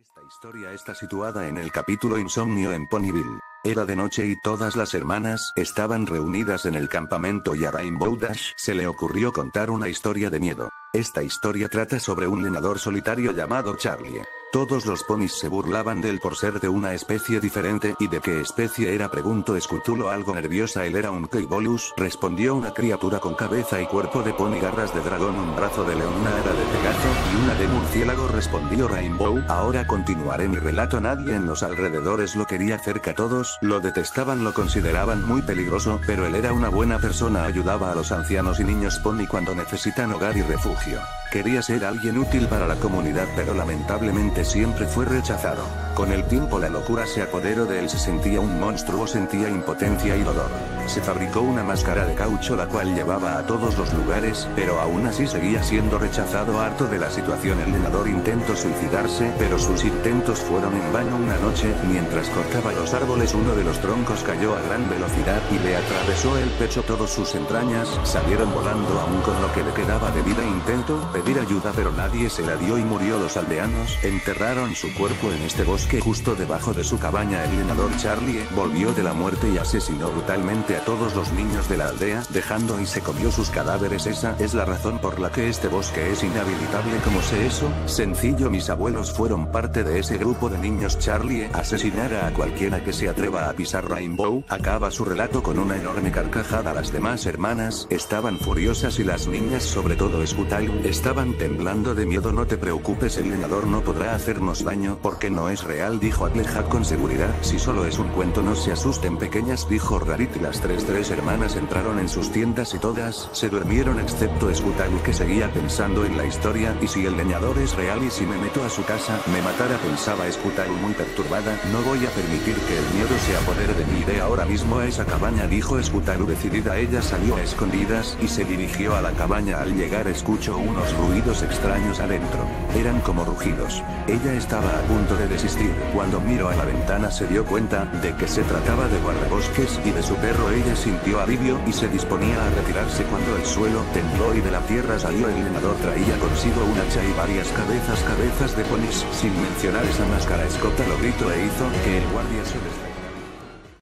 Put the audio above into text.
Esta historia está situada en el capítulo Insomnio en Ponyville. Era de noche y todas las hermanas estaban reunidas en el campamento y a Rainbow Dash se le ocurrió contar una historia de miedo. Esta historia trata sobre un leñador solitario llamado Charlie. Todos los ponis se burlaban de él por ser de una especie diferente. ¿Y de qué especie era?, preguntó Scutulo algo nerviosa. Él era un Keibolus, respondió una criatura con cabeza y cuerpo de pony, garras de dragón, un brazo de león, una ala de pegazo y una de murciélago, respondió Rainbow. Ahora continuaré mi relato. Nadie en los alrededores lo quería cerca, todos lo detestaban, lo consideraban muy peligroso, pero él era una buena persona, ayudaba a los ancianos y niños pony cuando necesitan hogar y refugio. Quería ser alguien útil para la comunidad, pero lamentablemente siempre fue rechazado. Con el tiempo la locura se apoderó de él, se sentía un monstruo, sentía impotencia y dolor. Se fabricó una máscara de caucho la cual llevaba a todos los lugares, pero aún así seguía siendo rechazado. Harto de la situación, el leñador intentó suicidarse, pero sus intentos fueron en vano. Una noche, mientras cortaba los árboles, uno de los troncos cayó a gran velocidad y le atravesó el pecho. Todas sus entrañas salieron volando, aún con lo que le quedaba de vida. Intentó pedir ayuda, pero nadie se la dio y murió. Los aldeanos enterraron su cuerpo en este bosque justo debajo de su cabaña. El leñador Charlie volvió de la muerte y asesinó brutalmente a todos los niños de la aldea, dejando y se comió sus cadáveres. Esa es la razón por la que este bosque es inhabitable. ¿Cómo sé eso? Sencillo, mis abuelos fueron parte de ese grupo de niños. Charlie asesinará a cualquiera que se atreva a pisar Rainbow. Acaba su relato con una enorme carcajada. Las demás hermanas estaban furiosas y las niñas, sobre todo Scutulo, estaban temblando de miedo. No te preocupes, el leñador no podrá hacernos daño porque no es real, dijo Applejack con seguridad. Si solo es un cuento, no se asusten, pequeñas, dijo Rarity. Las tres hermanas entraron en sus tiendas y todas se durmieron excepto Scutulo, que seguía pensando en la historia. ¿Y si el leñador es real y si me meto a su casa, me matará?, pensaba Scutulo muy perturbada. No voy a permitir que el miedo se apodere de mí. Iré ahora mismo a esa cabaña, dijo Scutulo decidida. Ella salió a escondidas y se dirigió a la cabaña. Al llegar escuchó unos ruidos extraños adentro. Eran como rugidos. Ella estaba a punto de desistir. Cuando miró a la ventana se dio cuenta de que se trataba de guardabosques y de su perro. Ella sintió alivio y se disponía a retirarse cuando el suelo tembló y de la tierra salió el leñador. Traía consigo un hacha y varias cabezas de ponis, sin mencionar esa máscara. Scutulo gritó e hizo que el guardia se despertara.